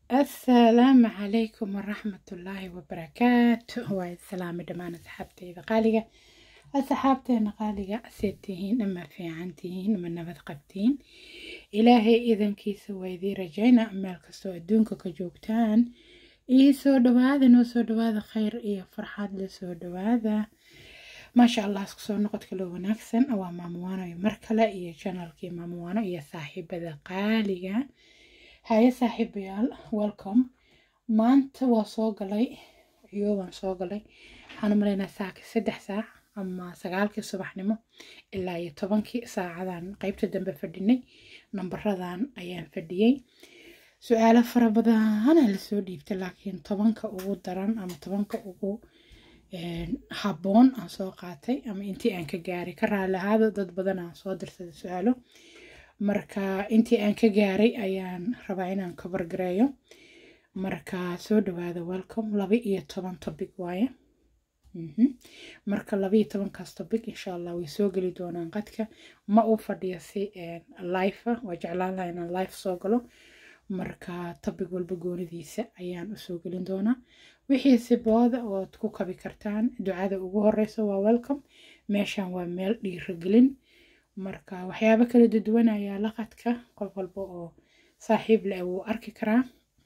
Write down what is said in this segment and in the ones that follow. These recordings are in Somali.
السلام عليكم ورحمة الله وبركاته. والسلام دمان أصحابتي إذا قالقة أصحابتي قالقة سيتهين أما في عنتهين أما نبذ قبتين إلهي إذن كيسو ويذي رجينا أمال كسو أدونك كجوبتان إيسو دواذا نوسو دواذا خير إيه فرحات لسو دواذا ما شاء الله سكسو نقد كلو ونكسن أو ماموانا يمركلا إيه channel كي ماموانا إيه صاحبة قالقة هاي صاحبيال welcome maanta waa soo galay waan soo galay waxaan u maleynaa saaka 3 saac ama 9kii subaxnimo ilaa 10kii saacadan qaybta dambe fadhinay nambaradan ayaan fadhiyay su'aalo fara badan la soo dhiibtay laakiin 10ka ugu daran ama 10ka ugu habboon aan soo qaatay ama intii aan ka gaaray ka raalahaada dad badan aan soo dirsaday su'aalo marka intii aan ka gaaray ayaan rabaa inaan cover gareeyo marka soo dhawaada welcome 12 topic waaye marka 12 kaas topic insha Allah way soo gali doonaan qadka ma u fadhiyo si live waa jeclaan lahaa inaan live soo galo marka topic walba goonidiisa ayaan u soo galin doonaa wixii si booda oo ku kabi kartaan ducada ugu horeyso waa welcome meeshan waa meel dhiirigelin marka waxyaabo kala duwan ayaa la qadka qof walba oo saaxiib leh uu arki karaa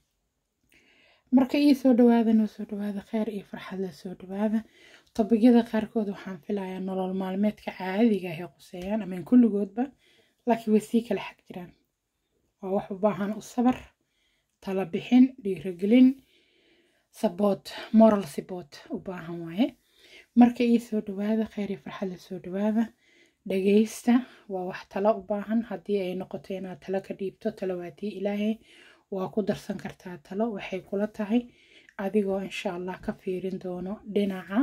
marka ii soo dhawaada noo soo dhawaada khayr iyo farxad la soo dhawaada topigyada qaarkood waxaan filayaa nolol maalmeedka caadiga ah ee quseeyaan ama kulligoodba laakiin way sii kala xag jiraan waa wax u baahan u sabar tala bixin dhiirigelin support moral support u baahan waaye marka ii soo dhawaada khayr iyo farxad la soo dhawaada dhageysta waa wax talo u baahan haddii ay noqoto inaad talo ka dhiibto talawaadii ilaahay waa ku darsan kartaa talo waxay kula tahay adigoo insha Allah ka fiirin doono dhinaca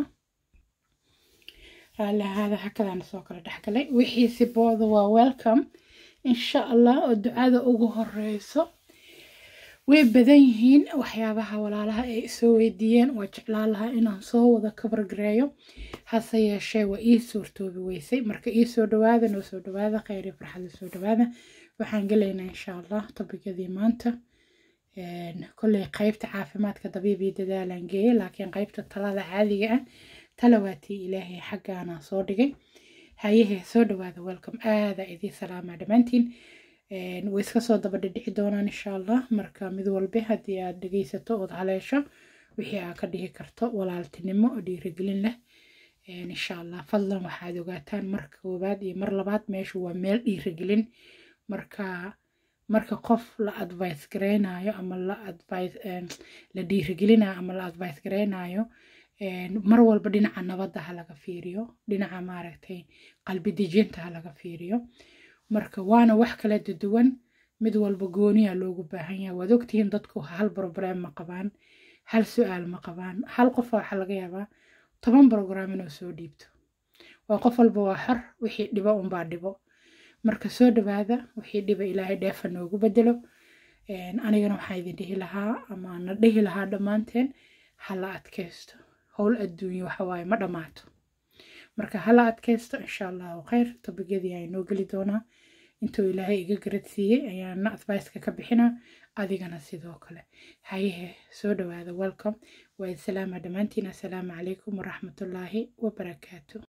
raalahaada hakadaan soo kala dhaxgalay wixii si booda waa welcome insha Allah oo ducada ugu horeyso way badan yihiin waxyaabaha walaalaha ay soo weydiiyeen waa jeclaan lahaa inaan soo wada cover gareeyo hase yeeshee waa ii suurtoobi weysay marka ii soo dhawaada noo soo dhawaada khayr iyo farxad soo dhawaada waxaan galaynaa insha Allah topicyadii maanta كل قيبت عافمات كطبيبي ددالان جي لكن قيبت الطلالة عادية تلواتي إلهي حقا أنا صوري هايه سودو هذا ويلكم هذا إذي سلامة دمانتين ويسكا صودا بدي دونا إن شاء الله مركا مذول به هدي دقيسة توض عليشا وحيا كديه كرتو ولا التنمو ودي رجلين له إن شاء الله فضلا وحادوغاتان مركا وبادي مرلبات ماشو وميل دي رجلين marka qof la advice gareynayo ama la dhiirigelinayo ama la advice gareynayo mar walba dhinaca nabadda ha laga fiiriyo dhinaca maaragtay qalbi dejinta ha laga fiiriyo marka waana wax kala duwan mid walba gooniya loogu baahan yahay waad ogtihiin dadku hal problem ma qabaan hal su'aal ma qabaan hal qof waxa laga yaabaa 10 program inuu soo dhiibto waa qof walba waa xor wixii dhibo un baa dhibo marka soo dhawaada wixii dhiba ilaahay dheefa noogu bedelo anigana waxaa idin dhihi lahaa ama na dhihi lahaa dhammaanteen hala adkaysto howl adduunyo waxa waaye ma dhamaato marka hala adkaysto insha Allah khayr topigyadii ay noo gali doonaa intuu ilaahay iga garadsiiyey ayaan advice ka bixinaa adigana sidoo kale haye soo dhawaada welcome wa salaama dhammaantiin assalaamu calaykum waraxmatullaahi wabarakaatuh